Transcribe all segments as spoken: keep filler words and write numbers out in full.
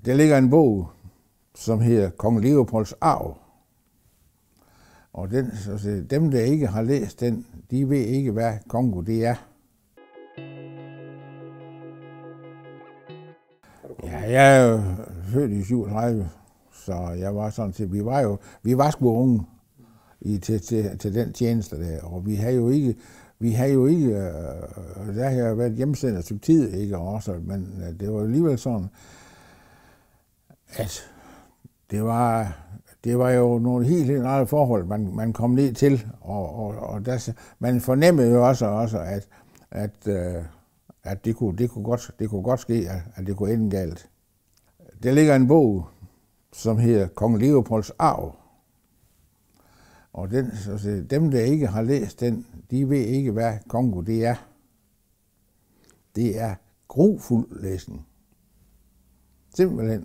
Der ligger en bog, som hedder Kong Leopolds Arv. Og den, så dem, der ikke har læst den, de ved ikke, hvad Congo det er. Ja, jeg er jo født i syvogtredive, så jeg var sådan set, vi var jo, vi var sgu unge i, til, til, til den tjeneste der, og vi havde jo ikke, vi havde jo ikke, øh, der havde jeg været hjemsendt et stykke tid, ikke også, men det var alligevel sådan, at det var, det var jo nogle helt, helt andre forhold, man, man kom ned til, og, og, og der, man fornemmede jo også, også at, at, øh, at det, kunne, det, kunne godt, det kunne godt ske, at det kunne ende galt. Der ligger en bog, som hedder Kong Leopolds Arv. Og den, så dem, der ikke har læst den, de ved ikke, hvad Congo det er. Det er grufuld læsning. Simpelthen.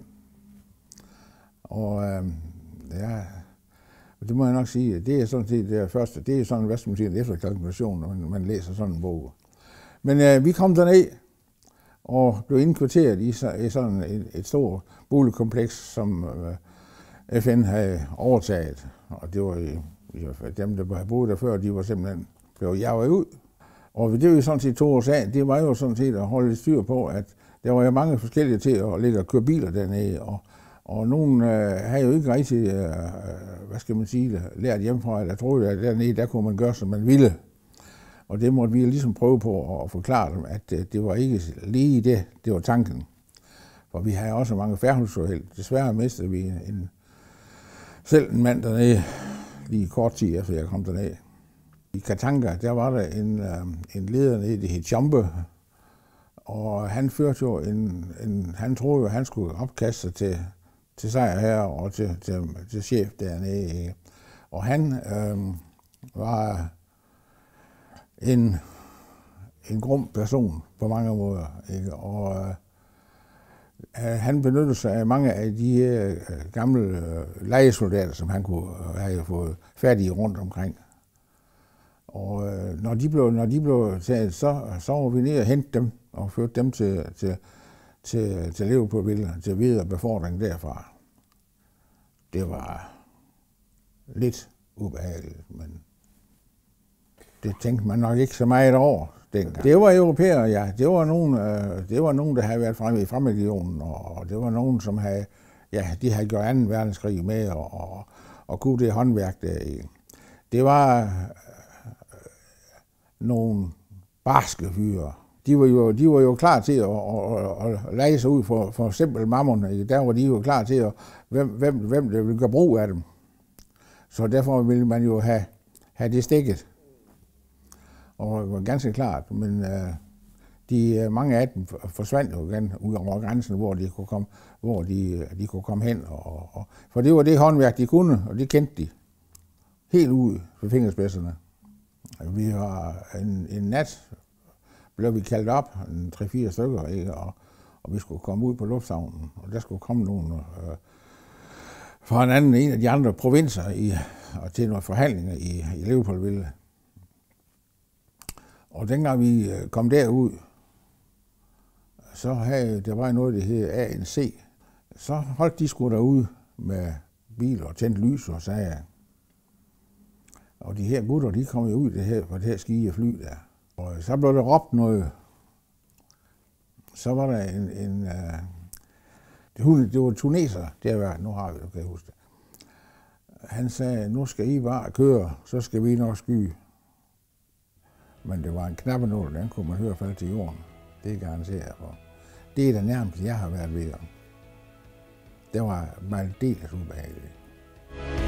Og øh, ja, det må jeg nok sige, det er sådan set det første, det er sådan, hvad skal man sige, en efterkalkulation, når man, man læser sådan en bog. Men øh, vi kom derned og blev indkvarteret i, i sådan et, et stort boligkompleks, som øh, F N havde overtaget. Og det var i, dem, der havde boet der før, de var simpelthen blevet jaget ud. Og det var jo sådan set to års af, det var jo sådan set at holde lidt styr på, at der var jo mange forskellige til at ligge og køre biler dernede. Og, og nogen øh, havde jo ikke rigtig, øh, hvad skal man sige, lært hjemmefra, eller troede, at dernede, der kunne man gøre, som man ville. Og det måtte vi ligesom prøve på at forklare dem, at det var ikke lige det, det var tanken. For vi havde også mange færdselsuheld. Desværre mistede vi en, selv en mand dernede, lige kort tid efter jeg kom derned. I Katanga, der var der en, en leder nede, det hed Chombe, og han førte jo en, en, han troede jo, at han skulle opkaste sig til, til sejr her og til, til, til chef dernede. Og han øh, var en, en grum person på mange måder, ikke? Og øh, han benyttede sig af mange af de øh, gamle øh, lejesoldater, som han kunne øh, have fået færdige rundt omkring. Og øh, når de blev, når de blev taget, så, så var vi nede og hente dem og førte dem til, til, til, til Leopoldville, til videre befordring derfra. Det var lidt ubehageligt, men det tænkte man nok ikke så meget over dengang. Det var europæere, ja. Det var nogen, øh, det var nogen, der havde været fremme i Fremregionen, og det var nogen, som havde, ja, de havde gjort anden verdenskrig med, og, og, og kunne det håndværk der. Det var øh, nogle barske fyre. De var jo, de var jo klar til at, at, at, at lege sig ud for, for eksempel Mammon. Ikke? Der var de jo klar til, at, hvem, hvem, hvem der ville gøre brug af dem. Så derfor ville man jo have, have det stikket. Og det var ganske klart, men øh, de, mange af dem forsvandt jo igen ud over grænsen, hvor de kunne komme, hvor de, de kunne komme hen. Og, og, for det var det håndværk, de kunne, og det kendte de. Helt ud for fingerspidserne. Vi var en, en nat, blev vi kaldt op, en tre-fire stykker, ikke? Og, og vi skulle komme ud på lufthavnen, og der skulle komme nogen øh, fra en anden, en af de andre provinser i, og til nogle forhandlinger i, i Leopoldville. Og dengang vi kom derud, så havde, der var noget, det hed A N C. Så holdt de sgu derude med biler og tændte lys og sagde. Og de her gutter, de kom jo ud det her, på det her skide fly der. Og så blev der råbt noget. Så var der en, en uh, det var tuneser, det var, nu har vi det, kan jeg huske det. Han sagde, nu skal I bare køre, så skal vi nok skyde. Men det var en knappenål, den kunne man høre falde til jorden. Det garanterer jeg for. Det er det nærmeste, jeg har været ved om. Det var meget dels ubehageligt.